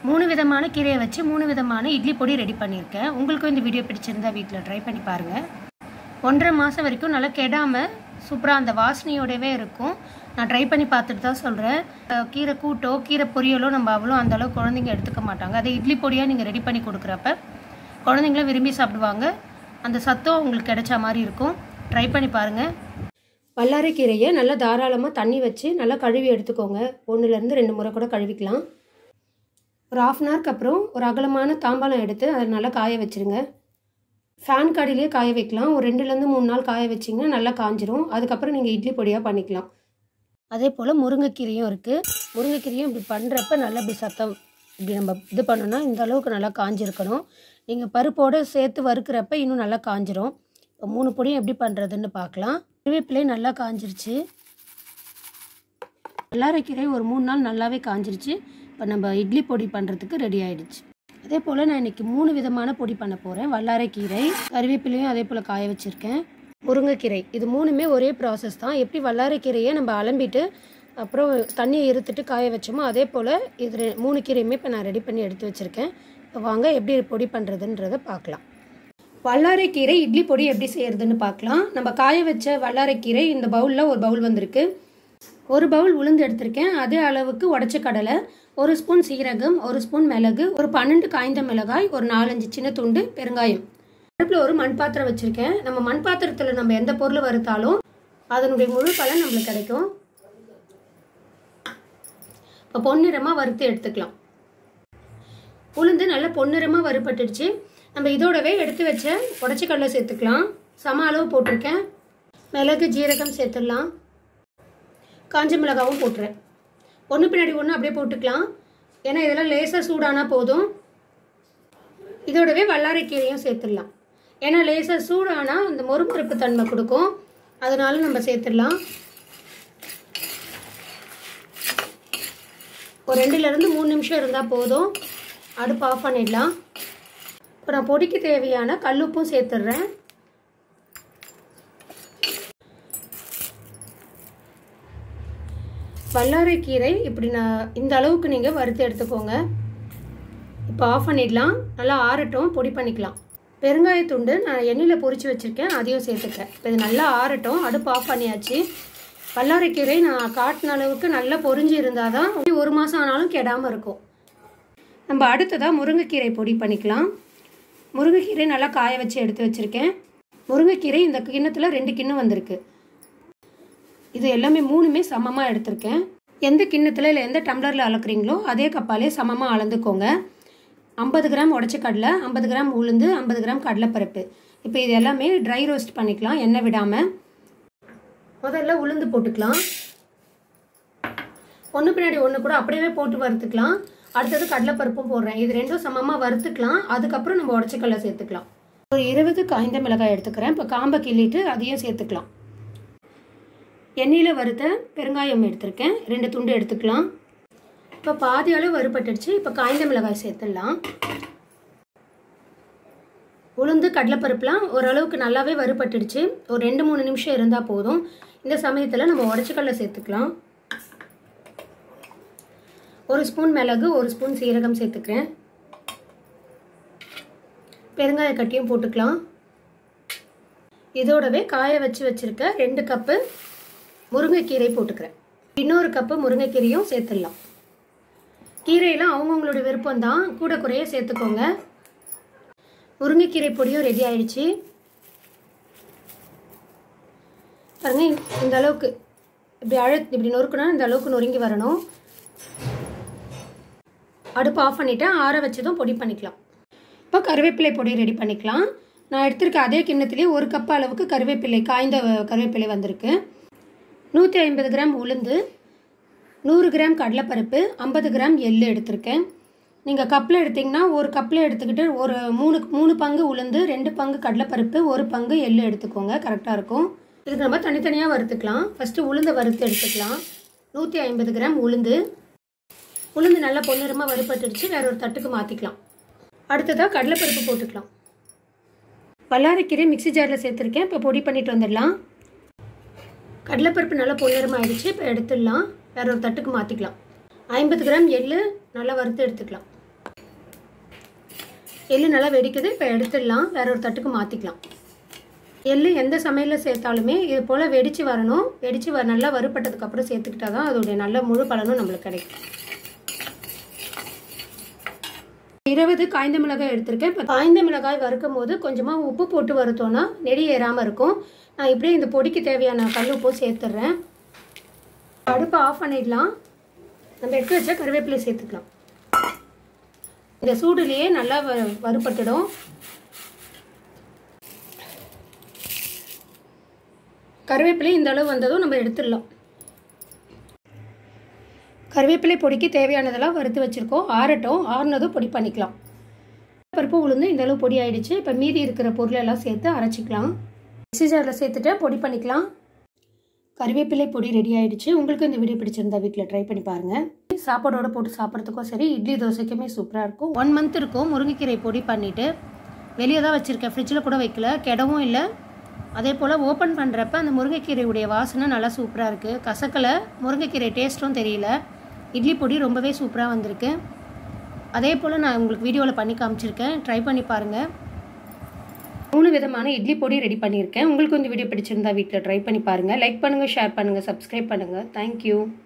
3 விதமான கீரையை வச்சு 3 விதமான இட்லி பொடி ரெடி பண்ணியிருக்கேன். உங்களுக்கும் இந்த வீடியோ பிடிச்சிருந்தா வீட்டில் ட்ரை பண்ணி பாருங்கள். 1.5 மாதம் வரைக்கும் நல்லா கெடாமல் சூப்பராக அந்த வாசனையோடவே இருக்கும். நான் ட்ரை பண்ணி பார்த்துட்டு தான் சொல்கிறேன். கீரை கூட்டோ கீரை பொரியலோ நம்ம அவ்வளோ அந்தளவு குழந்தைங்க எடுத்துக்க மாட்டாங்க. அதே இட்லி பொடியாக நீங்கள் ரெடி பண்ணி கொடுக்குறப்ப குழந்தைங்களும் விரும்பி சாப்பிடுவாங்க. அந்த சத்தம் உங்களுக்கு கிடைச்ச மாதிரி இருக்கும். ட்ரை பண்ணி பாருங்கள். வல்லாரைக்கீரையை நல்லா தாராளமாக தண்ணி வச்சு நல்லா கழுவி எடுத்துக்கோங்க. 1லேருந்து 2 முறை கூட கழுவிக்கலாம். ஒரு 1/2 ஹவருக்கு அப்புறம் ஒரு அகலமான தாம்பாளம் எடுத்து அதை நல்லா காய வச்சுருங்க. ஃபேன் கடியிலே காய வைக்கலாம். ஒரு 2லேருந்து 3 நாள் காய வச்சிங்கன்னா நல்லா காஞ்சிரும். அதுக்கப்புறம் நீங்கள் இட்லி பொடியாக பண்ணிக்கலாம். அதே போல் முருங்கைக்கீரையும் இருக்குது. முருங்கைக்கீரையும் இப்படி பண்ணுறப்ப நல்லா இப்படி சத்தம் இப்படி நம்ம இது பண்ணோன்னா இந்த அளவுக்கு நல்லா காஞ்சிருக்கணும். நீங்கள் பருப்போடு சேர்த்து வறுக்கிறப்ப இன்னும் நல்லா காஞ்சிரும். இப்போ 3 பொடியும் எப்படி பண்ணுறதுன்னு பார்க்கலாம். கருவேப்பிலை நல்லா காஞ்சிருச்சு. வல்லாரைக்கீரை ஒரு 3 நாள் நல்லாவே காஞ்சிருச்சு. இப்போ நம்ம இட்லி பொடி பண்ணுறதுக்கு ரெடி ஆகிடுச்சு. அதே போல் நான் இன்றைக்கி 3 விதமான பொடி பண்ண போகிறேன். வல்லாரைக்கீரை, கருவேப்பிலையும் அதே போல் காய வச்சுருக்கேன். முருங்கைக்கீரை, இது 3மே ஒரே ப்ராசஸ் தான். எப்படி வல்லாரைக்கீரையை நம்ம அலம்பிட்டு அப்புறம் தண்ணியை இருத்துட்டு காய வச்சோமோ அதே போல் இது 3 கீரையுமே இப்போ நான் ரெடி பண்ணி எடுத்து வச்சுருக்கேன். இப்போ வாங்க எப்படி பொடி பண்ணுறதுன்றதை பார்க்கலாம். வல்லாரைக்கீரை இட்லி பொடி எப்படி செய்கிறதுன்னு பார்க்கலாம். நம்ம காய வச்ச வல்லாரைக்கீரை இந்த பவுலில் ஒரு பவுல் வந்திருக்கு. 1 பவுல் உளுந்து எடுத்திருக்கேன். அதே அளவுக்கு உடச்ச கடலை, 1 ஸ்பூன் சீரகம், 1 ஸ்பூன் மிளகு, ஒரு 12 காய்ந்த மிளகாய், ஒரு 4-5 சின்ன துண்டு பெருங்காயம். அடுப்பில் ஒரு மண் பாத்திரம் வச்சுருக்கேன். நம்ம மண் பாத்திரத்தில் நம்ம எந்த பொருள் வறுத்தாலும் அதனுடைய முழு பலன் நம்மளுக்கு கிடைக்கும். இப்போ பொன்னிறமாக வறுத்து எடுத்துக்கலாம். உளுந்து நல்லா பொன்னிறமாக வறுபட்டுடுச்சு. நம்ம இதோடவே எடுத்து வச்ச உடச்ச கடலை சேர்த்துக்கலாம். சம அளவு போட்டிருக்கேன். மிளகு ஜீரகம் சேர்த்துடலாம். காஞ்ச மிளகாவும் போட்டுறேன். ஒன்று பின்னாடி ஒன்று அப்படியே போட்டுக்கலாம். ஏன்னா இதெல்லாம் லேசாக சூடானா போதும். இதோடவே வல்லாரைக்கீரையும் சேர்த்துடலாம். ஏன்னா லேசாக சூடானா அந்த மொறுமொறுப்பு தன்மை கொடுக்கும். அதனால நம்ம சேர்த்துடலாம். ஒரு 2லேருந்து 3 நிமிஷம் இருந்தால் போதும். அடுப்பு ஆஃப் பண்ணிடலாம். இப்போ நான் பொடிக்கு தேவையான கல்லுப்பும் சேர்த்துடுறேன். வல்லாரைக்கீரை இப்படி நான் இந்த அளவுக்கு நீங்கள் வறுத்து எடுத்துக்கோங்க. இப்போ ஆஃப் பண்ணிடலாம். நல்லா ஆறட்டும், பொடி பண்ணிக்கலாம். பெருங்காயத்துண்டு நான் எண்ணெயில் பொரித்து வச்சுருக்கேன், அதையும் சேர்த்துக்கிறேன். இப்போ இது நல்லா ஆறட்டும். அடுப்பு ஆஃப் பண்ணியாச்சு. வல்லாரைக்கீரை நான் காட்டின அளவுக்கு நல்லா பொரிஞ்சு இருந்தால் தான் 1 மாதம் ஆனாலும் கெடாமல் இருக்கும். நம்ம அடுத்ததாக முருங்கைக்கீரை பொடி பண்ணிக்கலாம். முருங்கைக்கீரை நல்லா காய வச்சு எடுத்து வச்சுருக்கேன். முருங்கைக்கீரை இந்த கிண்ணத்தில் 2 கிண்ணம் வந்திருக்கு. இது எல்லாமே 3மே சமமாக எடுத்திருக்கேன். எந்த கிண்ணத்தில் இல்லை எந்த டம்ளரில் அளக்குறீங்களோ அதே கப்பாலே சமமாக அளந்துக்கோங்க. 50 கிராம் உடச்ச கடலை, 50 கிராம் உளுந்து, 50 கிராம் கடலைப்பருப்பு. இப்போ இது எல்லாமே ட்ரை ரோஸ்ட் பண்ணிக்கலாம், எண்ணெய் விடாமல். முதல்ல உளுந்து போட்டுக்கலாம். ஒன்று பின்னாடி ஒன்று கூட அப்படியே போட்டு வறுத்துக்கலாம். அடுத்தது கடலைப்பருப்பும் போடுறேன். இது 2ம் சமமாக வறுத்துக்கலாம். அதுக்கப்புறம் நம்ம உடச்ச கடலை சேர்த்துக்கலாம். ஒரு 20 காய்ந்த மிளகாய் எடுத்துக்கிறேன். இப்போ காம்பை கிள்ளிட்டு அதையும் சேர்த்துக்கலாம். எண்ணெயில் வறுத்த பெருங்காயம் எடுத்திருக்கேன். 2 துண்டு எடுத்துக்கலாம். இப்போ பாதி அளவு வறுபட்டுடுச்சு. இப்போ காய்ந்த மிளகாய் சேர்த்துடலாம். உளுந்து கடலைப்பருப்புலாம் ஓரளவுக்கு நல்லாவே வறுபட்டுடுச்சு. ஒரு 2-3 நிமிஷம் இருந்தால் போதும். இந்த சமயத்தில் நம்ம உடச்ச கடலை சேர்த்துக்கலாம். 1 ஸ்பூன் மிளகு, 1 ஸ்பூன் சீரகம் சேர்த்துக்கிறேன். பெருங்காய கட்டியும் போட்டுக்கலாம். இதோடவே காய வச்சுருக்க 2 கப்பு முருங்கைக்கீரை போட்டுக்கிறேன். இன்னொரு கப்பு முருங்கைக்கீரையும் சேர்த்துடலாம். கீரையெல்லாம் அவங்கவுங்களோட விருப்பம் தான், கூட குறைய சேர்த்துக்கோங்க. முருங்கைக்கீரை பொடியும் ரெடி ஆயிடுச்சு. பாருங்க, இந்த அளவுக்கு இப்படி நொறுக்குனா இந்த அளவுக்கு நொறுங்கி வரணும். அடுப்பு ஆஃப் பண்ணிவிட்டேன். ஆற வச்சதும் பொடி பண்ணிக்கலாம். இப்போ கருவேப்பிலை பொடி ரெடி பண்ணிக்கலாம். நான் எடுத்திருக்க அதே கிண்ணத்துலேயே 1 கப் அளவுக்கு கருவேப்பிலை, காய்ந்த கருவேப்பிலை வந்திருக்கு. 150 கிராம் உளுந்து, 100 கிராம் கடலைப்பருப்பு, 50 கிராம் எள்ளு எடுத்திருக்கேன். நீங்கள் கப்பில் எடுத்திங்கன்னா 1 கப்பில் எடுத்துக்கிட்டு ஒரு 3 பங்கு உளுந்து, 2 பங்கு கடலைப்பருப்பு, 1 பங்கு எள்ளு எடுத்துக்கோங்க. கரெக்டாக இருக்கும். இதுக்கு நம்ம தனித்தனியாக வறுத்துக்கலாம். ஃபஸ்ட்டு உளுந்தை வறுத்து எடுத்துக்கலாம். 150 கிராம் உளுந்து நல்லா பொன்னிறமாக வறுபட்டுடுச்சு. வேற ஒரு தட்டுக்கு மாற்றிக்கலாம். அடுத்ததாக கடலைப்பருப்பு போட்டுக்கலாம். வல்லாரைக்கீரை மிக்ஸி ஜாரில் சேர்த்துருக்கேன். இப்போ பொடி பண்ணிட்டு வந்துடலாம். கடலைப்பருப்பு நல்லா பொன்னிறமாக ஆயிடுச்சு. இப்போ எடுத்துடலாம். வேற ஒரு தட்டுக்கு மாற்றிக்கலாம். 50 கிராம் எள்ளு நல்லா வறுத்து எடுத்துக்கலாம். எள்ளு நல்லா வெடிக்குது. இப்போ எடுத்துடலாம், வேற ஒரு தட்டுக்கு மாற்றிக்கலாம். எள்ளு எந்த சமையலில் சேர்த்தாலுமே இது போல் வெடித்து வரணும். வெடித்து நல்லா வறுப்பட்டதுக்கப்புறம் சேர்த்துக்கிட்டா தான் அதோடைய நல்ல முழு பலனும் நம்மளுக்கு கிடைக்கும். 20 காய்ந்த மிளகாய் எடுத்திருக்கேன். இப்போ காய்ந்த மிளகாய் வறுக்கும் போது கொஞ்சமாக உப்பு போட்டு வறுத்தோன்னா நெடி ஏறாமல் இருக்கும். நான் இப்படியே இந்த பொடிக்கு தேவையான கல் உப்பு சேர்த்துட்றேன். அடுப்பை ஆஃப் பண்ணிடலாம். நம்ம எடுத்து வச்சா கருவேப்பிலை சேர்த்துக்கலாம். இந்த சூடுலேயே நல்லா வறுப்பட்டுடும். கருவேப்பிலை இந்த அளவு வந்ததும் நம்ம எடுத்துடலாம். கருவேப்பிலை பொடிக்கு தேவையானதெல்லாம் வறுத்து வச்சுருக்கோம். ஆறட்டும், ஆறுனதும் பொடி பண்ணிக்கலாம். பருப்பு உளுந்து இந்த அளவு பொடி ஆகிடுச்சு. இப்போ மீதி இருக்கிற பொருளெல்லாம் சேர்த்து அரைச்சிக்கலாம். மிக்ஸி ஜாரில் சேர்த்துட்டு பொடி பண்ணிக்கலாம். கருவேப்பிலை பொடி ரெடி ஆகிடுச்சு. உங்களுக்கு இந்த வீடியோ பிடிச்சிருந்தா வீட்டில் ட்ரை பண்ணி பாருங்கள். சாப்பாடோடு போட்டு சாப்பிட்றதுக்கும் சரி, இட்லி தோசைக்குமே சூப்பராக இருக்கும். 1 மந்த் இருக்கும். முருங்கைக்கீரை பொடி பண்ணிவிட்டு வெளியே தான் வச்சுருக்கேன், ஃப்ரிட்ஜில் கூட வைக்கல, கெடவும் இல்லை. அதே போல் ஓப்பன் பண்ணுறப்ப அந்த முருங்கைக்கீரையுடைய வாசனை நல்லா சூப்பராக இருக்குது. கசக்கலை, முருங்கைக்கீரை டேஸ்ட்டும் தெரியல. இட்லி பொடி ரொம்பவே சூப்பராக வந்திருக்கு. அதே போல் நான் உங்களுக்கு வீடியோவில் பண்ணி காமிச்சிருக்கேன், ட்ரை பண்ணி பாருங்கள். 3 விதமான இட்லி பொடி ரெடி பண்ணியிருக்கேன். உங்களுக்கு இந்த வீடியோ பிடிச்சிருந்தா வீட்டில் ட்ரை பண்ணி பாருங்கள். லைக் பண்ணுங்கள், ஷேர் பண்ணுங்கள், சப்ஸ்கிரைப் பண்ணுங்கள். தேங்க்யூ.